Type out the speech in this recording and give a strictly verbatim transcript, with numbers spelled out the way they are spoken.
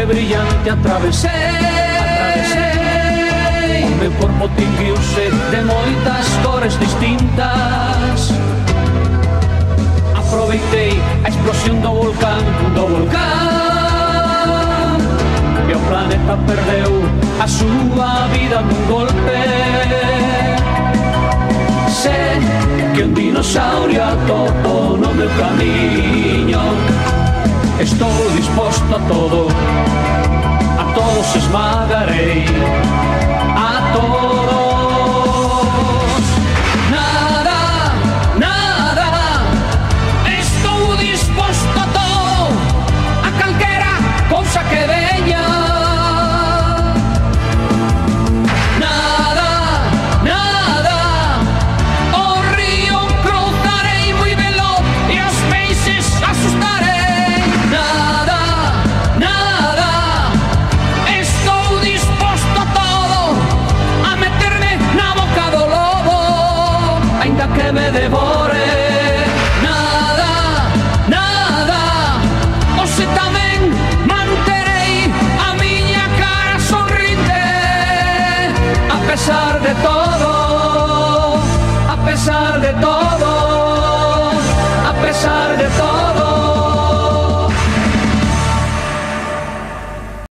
noite brillante atravesei, atravesei. O meu corpo tinguiuse de moitas cores distintas. Aproveitei a explosión do volcán, do volcán, e o planeta perdeu a súa vida nun golpe. Sé que un dinosaurio atopo no meu camiño. Estou disposto a todo, a todos esmagarei, a todos. Nada, nada, estou disposto a todo, a calquera cousa que veña. Nada, nada, o río cruzarei moi veloz e os peixes asustarei. Nada, nada, estou disposto a todo, a meterme na boca do lobo, ainda que me devore. Nada, nada, hoxe tamén manterei a miña cara sorrinte, a pesar de todo.